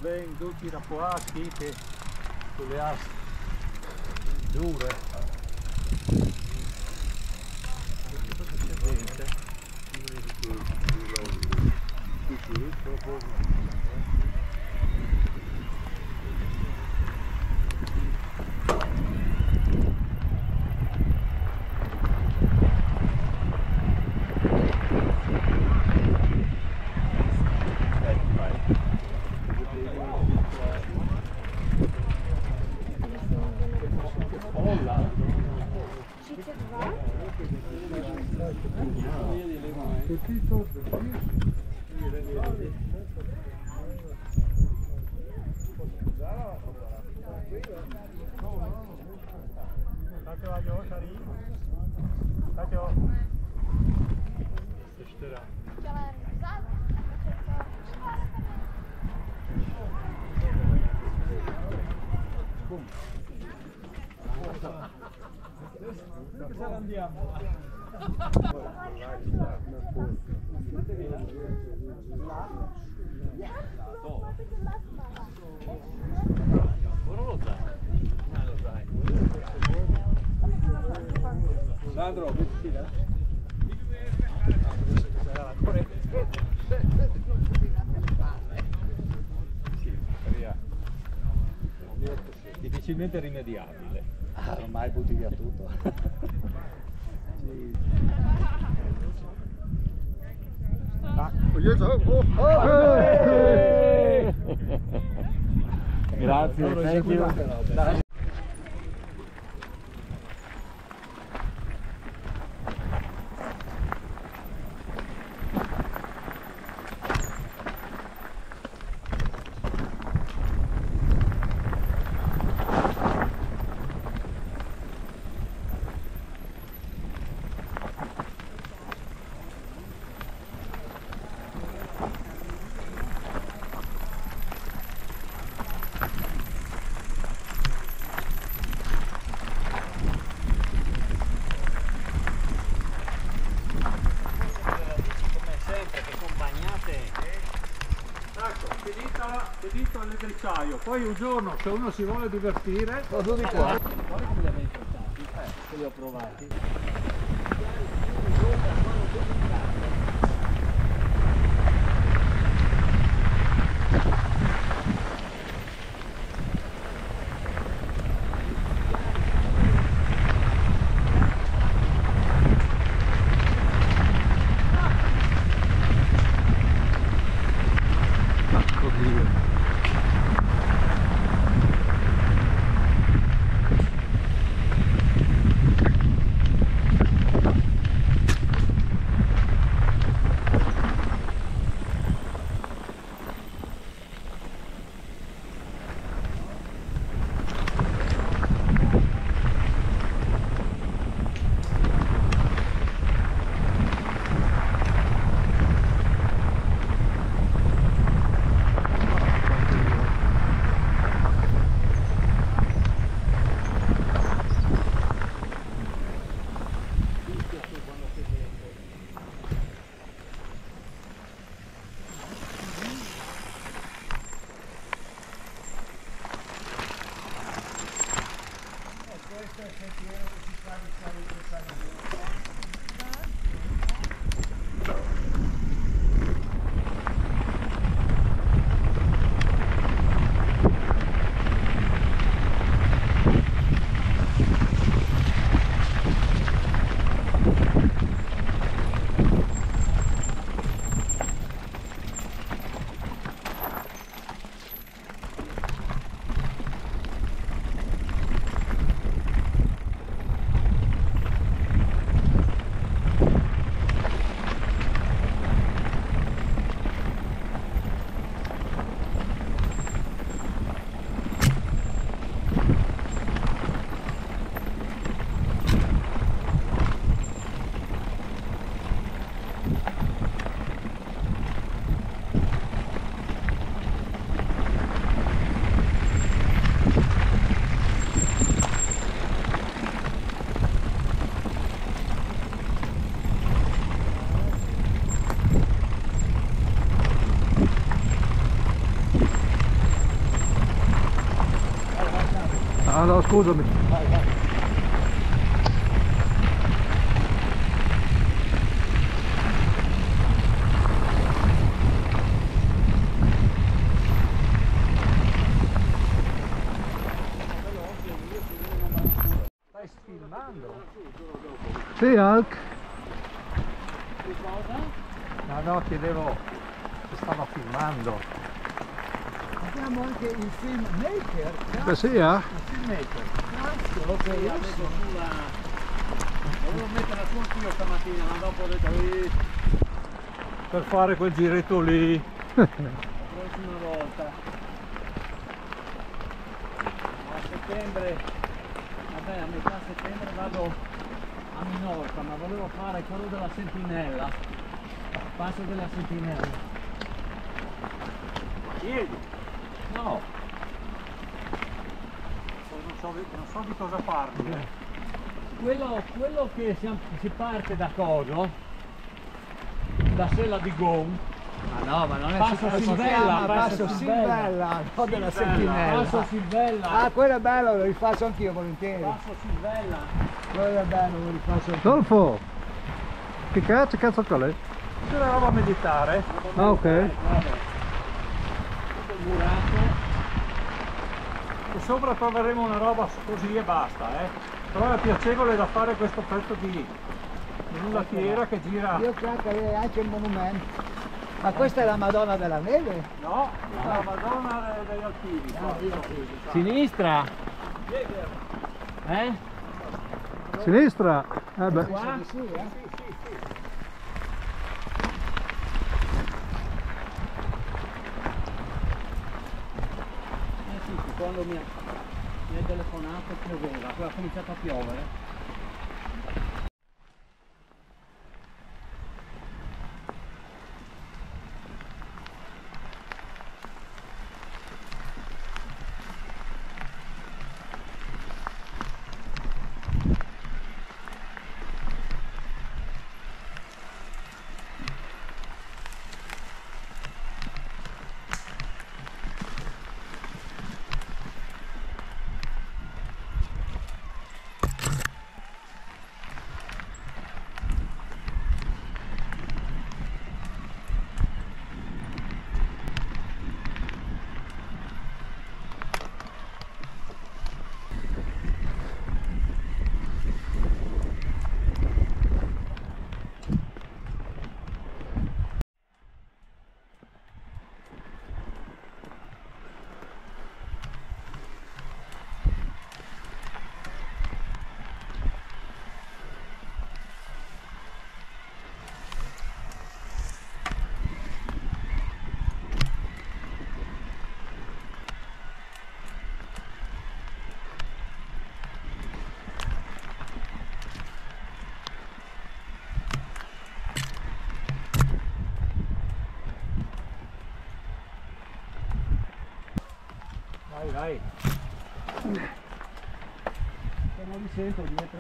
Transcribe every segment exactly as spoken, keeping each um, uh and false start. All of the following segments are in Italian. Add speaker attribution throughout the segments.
Speaker 1: ben tutti da qua, schite sulle assi dure. Sandro, mettiti là. Difficilmente rimediabile.
Speaker 2: Ah, ormai butti via tutto. Sì. Ah, io so. Oh, oh, eh. Grazie, thank you.
Speaker 1: Finito all'egricciaio, poi un giorno se uno si vuole divertire,
Speaker 2: vado di qua. Guarda come li avevi portati, eh, li ho provati.
Speaker 3: Ah no, scusami.
Speaker 1: Vai, vai. Stai filmando?
Speaker 3: Sì, Alc?
Speaker 2: Che cosa?
Speaker 1: No, no, chiedevo se stava filmando.
Speaker 4: Abbiamo anche il film maker.
Speaker 3: Beh sì, eh?
Speaker 1: Il filmmaker.
Speaker 4: Cazzo, che
Speaker 2: Sì,
Speaker 4: io
Speaker 2: adesso
Speaker 4: sono.
Speaker 2: sulla... Dovevo metterla su anch'io stamattina, ma dopo ho detto "Eh,
Speaker 1: Per fare quel giretto lì.
Speaker 2: la prossima volta. A settembre, vabbè, a metà settembre vado a Minorca, ma volevo fare quello della Sentinella. Passo della Sentinella.
Speaker 1: Ieri.
Speaker 2: No,
Speaker 1: Non so, non so di cosa parli. eh.
Speaker 2: quello, quello che siamo- si parte da Coso, da Sella di Gon,
Speaker 4: Ma no, ma non è
Speaker 2: Passo
Speaker 4: si
Speaker 2: Silvella,
Speaker 4: chiama
Speaker 2: Passo
Speaker 4: Passo
Speaker 2: Silvella.
Speaker 4: Silvella, no della
Speaker 1: Silvella.
Speaker 4: Sentinella.
Speaker 2: Passo Silvella,
Speaker 4: Ah, quello è bello, lo rifaccio anch'io volentieri.
Speaker 2: Passo Silvella.
Speaker 4: Quello è bello, lo rifaccio anch'io.
Speaker 3: Dolfo! Che cazzo, cazzo qual è?
Speaker 1: C'è una roba militare.
Speaker 3: Ah, ok.
Speaker 2: Tutto murato.
Speaker 1: E sopra troveremo una roba così e basta, eh. Però è piacevole da fare questo pezzo di, di mulattiera che gira.
Speaker 4: Io credo che è anche il monumento. Ma questa è la Madonna della Neve?
Speaker 1: No, la Madonna de- degli Alpini.
Speaker 4: Ah, io credo.
Speaker 2: Sinistra? Eh?
Speaker 3: Sinistra? Eh beh.
Speaker 2: Qua?
Speaker 4: Sì, eh?
Speaker 2: Eh sì, sì, quando mi ha, mi ha telefonato pioveva, poi ha cominciato a piovere.
Speaker 1: Vai, vai.
Speaker 2: Che non li sento dietro.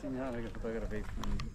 Speaker 2: segnale che fotografia